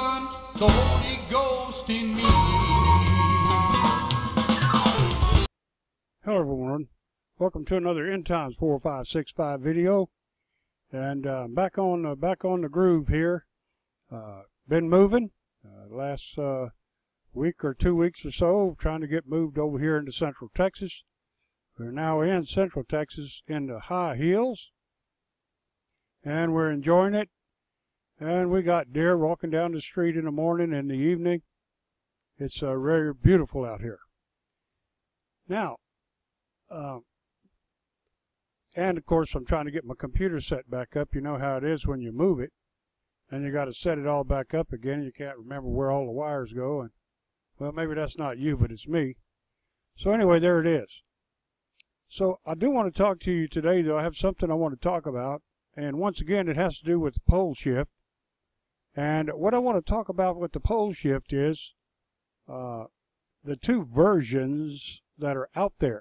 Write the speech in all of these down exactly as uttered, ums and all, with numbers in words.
Son, the Holy Ghost in me. Hello everyone, welcome to another End Times four five six five video, and uh, back on uh, back on the groove here. Uh, been moving uh, last uh, week or two weeks or so, trying to get moved over here into Central Texas. We're now in Central Texas in the high hills, and we're enjoying it. And we got deer walking down the street in the morning and the evening. It's uh, very beautiful out here. Now, uh, and of course I'm trying to get my computer set back up. You know how it is when you move it, and you got to set it all back up again. You can't remember where all the wires go, and well, maybe that's not you, but it's me. So anyway, there it is. So I do want to talk to you today, though. I have something I want to talk about, and once again, it has to do with the pole shift. And what I want to talk about with the pole shift is uh, the two versions that are out there.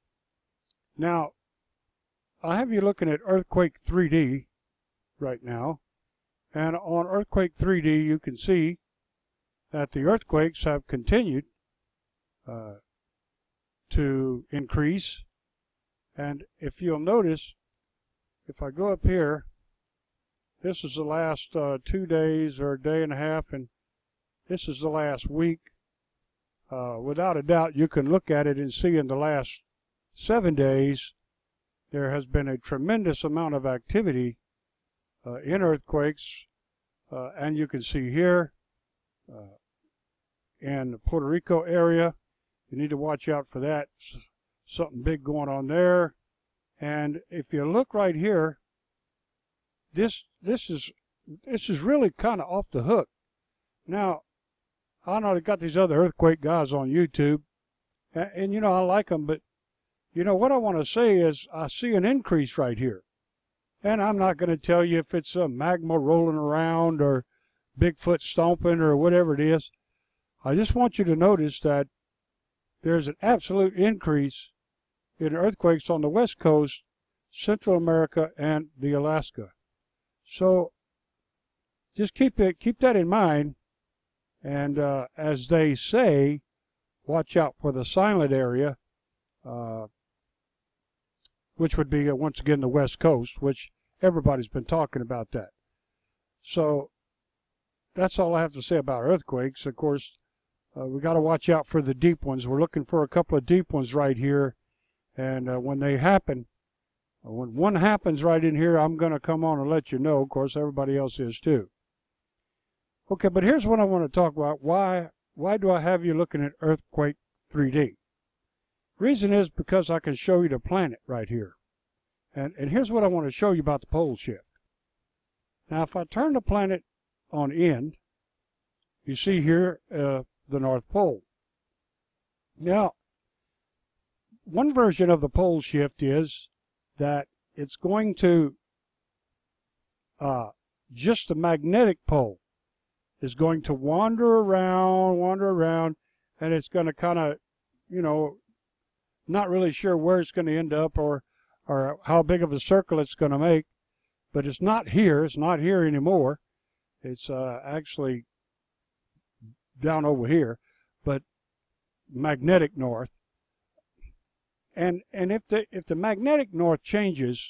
Now, I have you looking at Earthquake three D right now, and on Earthquake three D you can see that the earthquakes have continued uh, to increase. And if you'll notice, if I go up here, this is the last uh, two days or a day and a half, and this is the last week. Uh, without a doubt, you can look at it and see in the last seven days, there has been a tremendous amount of activity uh, in earthquakes. Uh, and you can see here uh, in the Puerto Rico area, you need to watch out for that. S something big going on there. And if you look right here, This this is this is really kind of off the hook. Now, I know they got these other earthquake guys on YouTube, and, and you know I like them, but you know what I want to say is I see an increase right here, and I'm not going to tell you if it's a magma rolling around or Bigfoot stomping or whatever it is. I just want you to notice that there's an absolute increase in earthquakes on the West Coast, Central America, and the Alaska. So just keep it, keep that in mind, and uh, as they say, watch out for the silent area, uh, which would be uh, once again the West Coast, which everybody's been talking about that. So that's all I have to say about earthquakes. Of course, uh, we got to watch out for the deep ones. We're looking for a couple of deep ones right here, and uh, when they happen. When one happens right in here, I'm going to come on and let you know. Of course, everybody else is too. Okay, but here's what I want to talk about. Why, why do I have you looking at Earthquake three D? Reason is because I can show you the planet right here. And, and here's what I want to show you about the pole shift. Now, if I turn the planet on end, you see here uh, the North Pole. Now, one version of the pole shift is that it's going to, uh, just the magnetic pole is going to wander around, wander around, and it's going to kind of, you know, not really sure where it's going to end up or, or how big of a circle it's going to make, but it's not here, it's not here anymore. It's uh, actually down over here, but magnetic north. And and if the if the magnetic north changes,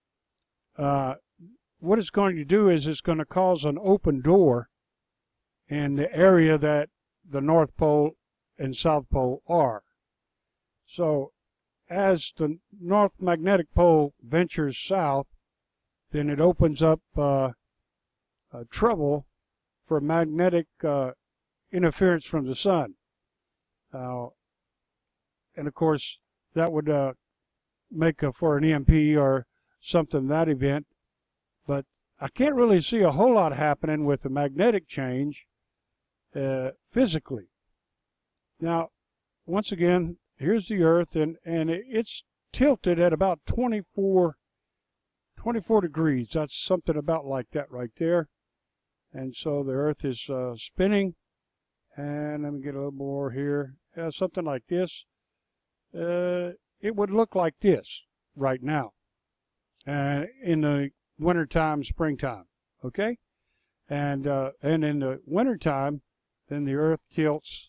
uh, what it's going to do is it's going to cause an open door in the area that the North Pole and South Pole are. So as the North Magnetic Pole ventures south, then it opens up uh, uh, trouble for magnetic uh, interference from the sun. Uh, and of course, that would uh, make a, for an E M P or something, that event. But I can't really see a whole lot happening with the magnetic change uh, physically. Now, once again, here's the Earth, and, and it's tilted at about twenty-four, twenty-four degrees. That's something about like that right there. And so the Earth is uh, spinning. And let me get a little more here. Uh, something like this. Uh, it would look like this right now uh, in the wintertime, springtime, okay? And, uh, and in the wintertime, then the Earth tilts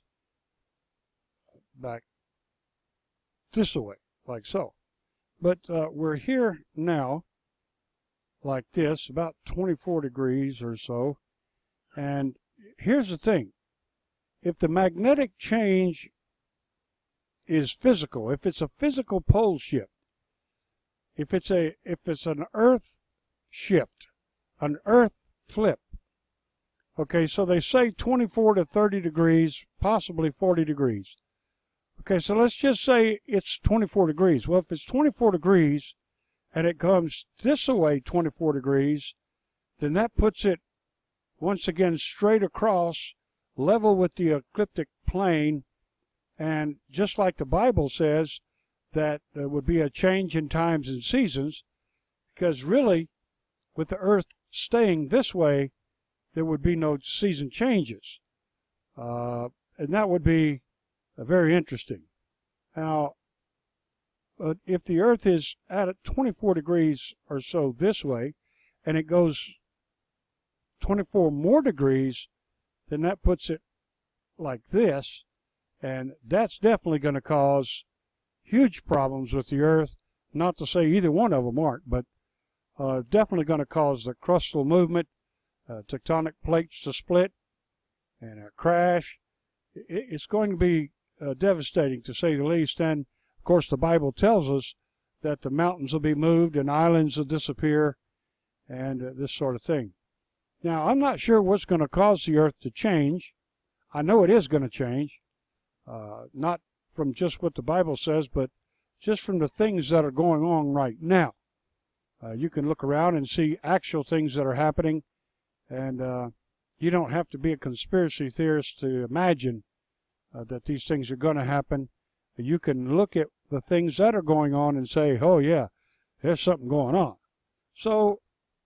back this way, like so. But uh, we're here now, like this, about twenty-four degrees or so. And here's the thing. If the magnetic change is physical, if it's a physical pole shift, if it's a if it's an Earth shift, an Earth flip, okay, so they say twenty-four to thirty degrees, possibly forty degrees. Okay, so let's just say it's twenty-four degrees. Well, if it's twenty-four degrees and it comes this way twenty-four degrees, then that puts it once again straight across, level with the ecliptic plane, and just like the Bible says, that there would be a change in times and seasons, because really, with the Earth staying this way, there would be no season changes. Uh, and that would be uh, very interesting. Now, uh, if the Earth is at twenty-four degrees or so this way, and it goes twenty-four more degrees, then that puts it like this, and that's definitely going to cause huge problems with the Earth. Not to say either one of them aren't, but uh, definitely going to cause the crustal movement, uh, tectonic plates to split, and a crash. It, it's going to be uh, devastating, to say the least. And, of course, the Bible tells us that the mountains will be moved and islands will disappear and uh, this sort of thing. Now, I'm not sure what's going to cause the Earth to change. I know it is going to change, uh, not from just what the Bible says, but just from the things that are going on right now. Uh, you can look around and see actual things that are happening, and uh, you don't have to be a conspiracy theorist to imagine uh, that these things are going to happen. You can look at the things that are going on and say, oh yeah, there's something going on. So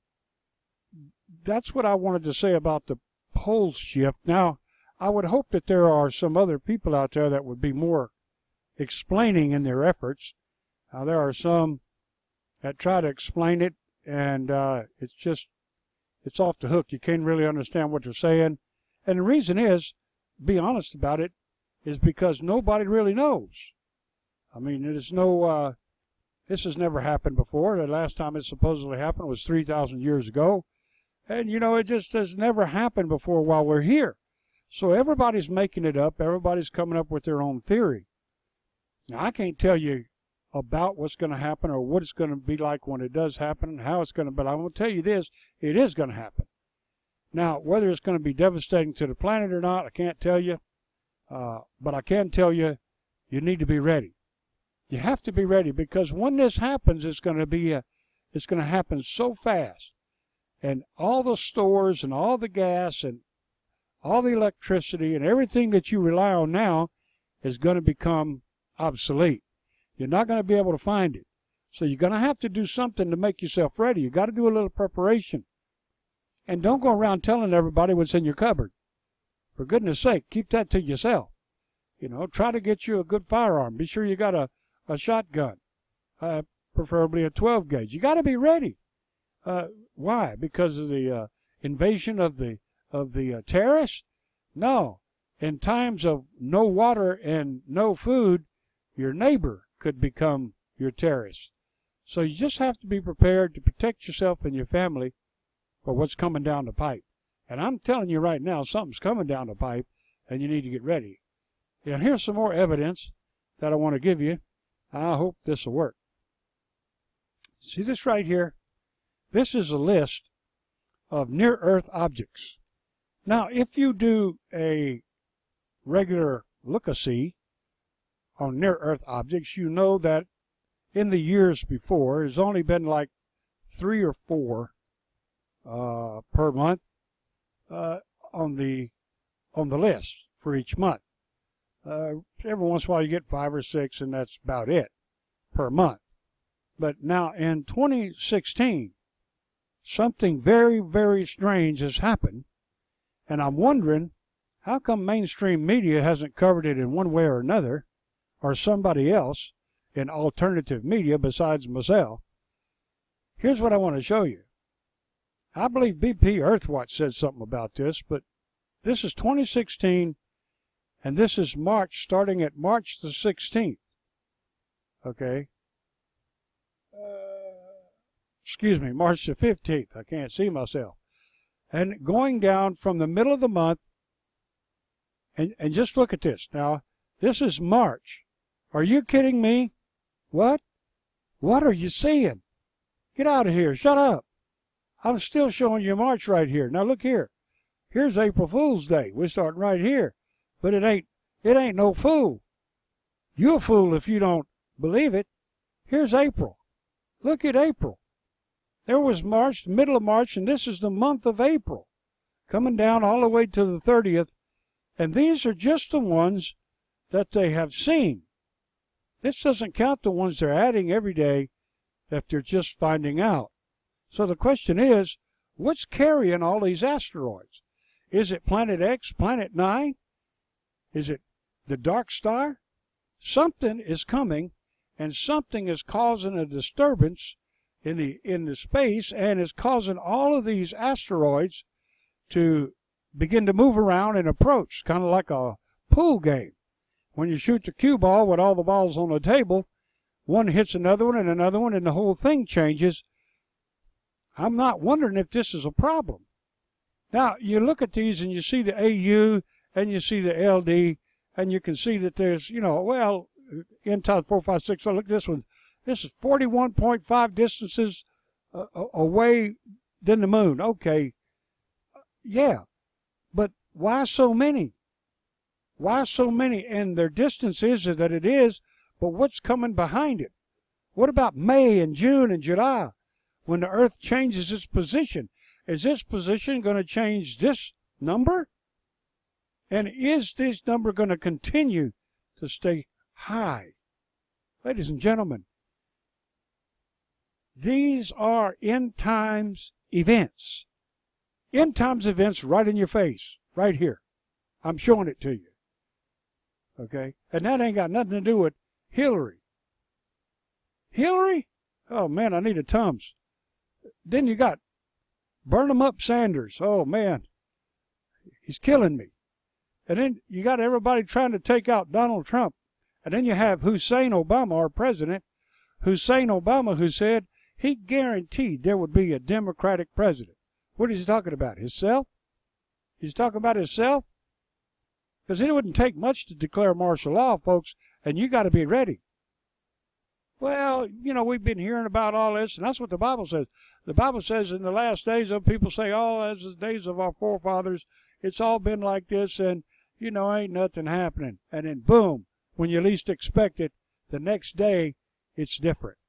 that's what I wanted to say about the pole shift. Now, I would hope that there are some other people out there that would be more explaining in their efforts. Now, there are some that try to explain it, and uh, it's just, it's off the hook. You can't really understand what they're saying. And the reason is, be honest about it, is because nobody really knows. I mean, there's no, uh, this has never happened before. The last time it supposedly happened was three thousand years ago. And, you know, it just has never happened before while we're here. So everybody's making it up. Everybody's coming up with their own theory. Now, I can't tell you about what's going to happen or what it's going to be like when it does happen and how it's going to, but I'm going to tell you this, it is going to happen. Now, whether it's going to be devastating to the planet or not, I can't tell you. Uh, but I can tell you, you need to be ready. You have to be ready, because when this happens, it's going to be a, it's going to happen so fast. And all the stores and all the gas and all the electricity and everything that you rely on now is going to become obsolete. You're not going to be able to find it. So you're going to have to do something to make yourself ready. You've got to do a little preparation. And don't go around telling everybody what's in your cupboard. For goodness sake, keep that to yourself. You know, try to get you a good firearm. Be sure you got a, a shotgun, uh, preferably a twelve gauge. You got to be ready. Uh, why? Because of the uh, invasion of the of the uh, terrorists? No. In times of no water and no food, your neighbor could become your terrorist. So you just have to be prepared to protect yourself and your family for what's coming down the pipe. And I'm telling you right now, something's coming down the pipe, and you need to get ready. Now, here's some more evidence that I want to give you. I hope this will work. See this right here? This is a list of near-Earth objects. Now, if you do a regular look-a-see on near-Earth objects, you know that in the years before, there's only been like three or four uh, per month uh, on the on the list for each month. Uh, every once in a while you get five or six, and that's about it per month. But now in twenty sixteen, something very, very strange has happened, and I'm wondering how come mainstream media hasn't covered it in one way or another, or somebody else in alternative media besides myself. Here's what I want to show you. I believe B P Earthwatch said something about this, but this is twenty sixteen, and this is March, starting at March the sixteenth. Okay. Uh, excuse me, March the fifteenth. I can't see myself. And going down from the middle of the month, and, and just look at this. Now, this is March. Are you kidding me? What? What are you seeing? Get out of here. Shut up. I'm still showing you March right here. Now look here. Here's April Fool's Day. We're starting right here. But it ain't it ain't no fool. You're a fool if you don't believe it. Here's April. Look at April. There was March, the middle of March, and this is the month of April. Coming down all the way to the thirtieth. And these are just the ones that they have seen. This doesn't count the ones they're adding every day that they're just finding out. So the question is, what's carrying all these asteroids? Is it Planet X, Planet Nine? Is it the Dark Star? Something is coming, and something is causing a disturbance in the in the space, and is causing all of these asteroids to begin to move around and approach, kind of like a pool game. When you shoot the cue ball with all the balls on the table, one hits another one and another one, and the whole thing changes. I'm not wondering if this is a problem. Now, you look at these and you see the A U and you see the L D, and you can see that there's, you know, well, End Times four, five, six, oh, look at this one. This is forty-one point five distances uh, away than the moon. Okay, yeah, but why so many? Why so many? And their distance is that it is, but what's coming behind it? What about May and June and July, when the Earth changes its position? Is this position going to change this number? And is this number going to continue to stay high? Ladies and gentlemen, these are end times events. End times events right in your face, right here. I'm showing it to you. Okay? And that ain't got nothing to do with Hillary. Hillary? Oh, man, I need a Tums. Then you got Burn 'em up Sanders. Oh, man. He's killing me. And then you got everybody trying to take out Donald Trump. And then you have Hussein Obama, our president, Hussein Obama, who said he guaranteed there would be a Democratic president. What is he talking about? Himself? He's talking about himself? Because it wouldn't take much to declare martial law, folks, and you got to be ready. Well, you know, we've been hearing about all this, and that's what the Bible says. The Bible says in the last days, of people say, oh, as the days of our forefathers, it's all been like this, and, you know, ain't nothing happening. And then, boom, when you least expect it, the next day, it's different.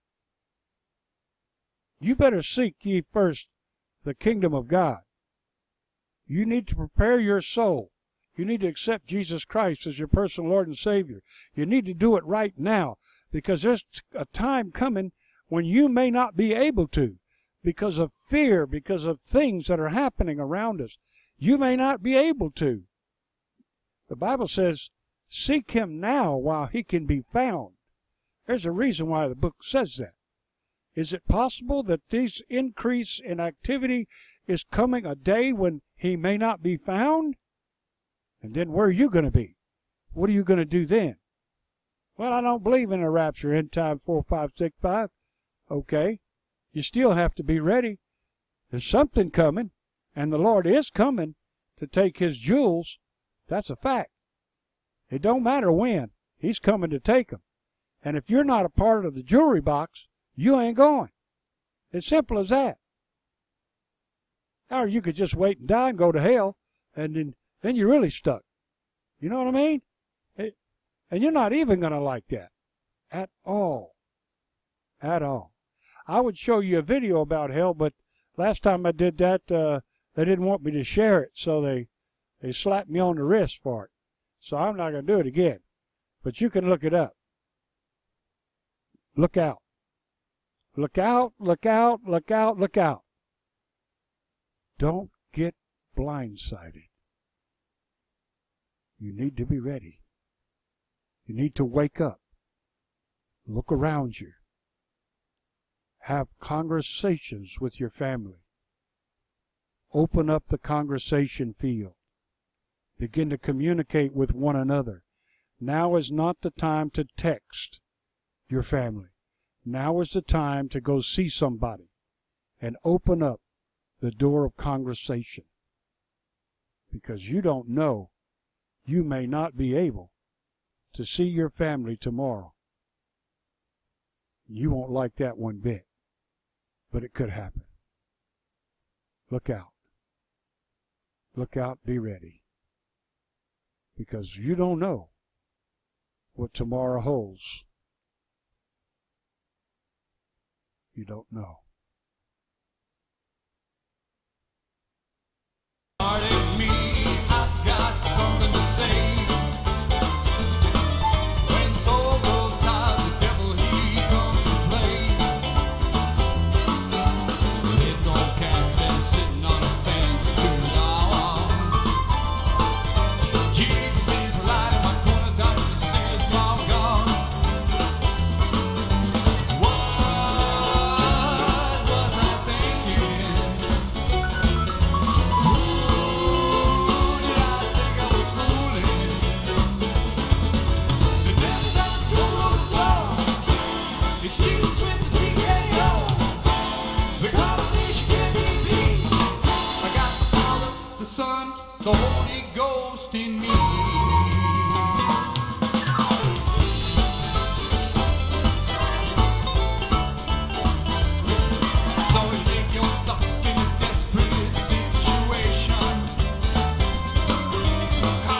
You better seek ye first the kingdom of God. You need to prepare your soul. You need to accept Jesus Christ as your personal Lord and Savior. You need to do it right now, because there's a time coming when you may not be able to, because of fear, because of things that are happening around us. You may not be able to. The Bible says, seek him now while he can be found. There's a reason why the book says that. Is it possible that this increase in activity is coming a day when he may not be found? And then where are you going to be? What are you going to do then? Well, I don't believe in a rapture, End Time four, five, six, five. Okay. You still have to be ready. There's something coming, and the Lord is coming to take his jewels. That's a fact. It don't matter when. He's coming to take them. And if you're not a part of the jewelry box, you ain't going. It's simple as that. Or you could just wait and die and go to hell, and then, then you're really stuck. You know what I mean? It, and you're not even going to like that. At all. At all. I would show you a video about hell, but last time I did that, uh, they didn't want me to share it, so they, they slapped me on the wrist for it. So I'm not going to do it again. But you can look it up. Look out. Look out, look out, look out, look out. Don't get blindsided. You need to be ready. You need to wake up. Look around you. Have conversations with your family. Open up the conversation field. Begin to communicate with one another. Now is not the time to text your family. Now is the time to go see somebody and open up the door of conversation. Because you don't know, you may not be able to see your family tomorrow. You won't like that one bit, but it could happen. Look out. Look out, be ready. Because you don't know what tomorrow holds. You don't know. Pardon me, I've got something to say. When soul goes tired, the devil he comes to play. This old cat's been sitting on a fence too long. Jesus is right in my corner, Doctor Sin is long gone. What was I thinking? It's Jesus with the T K O. The conversation can be beat. I got the Father, the Son, the Holy Ghost in me. So you think you're stuck in a desperate situation.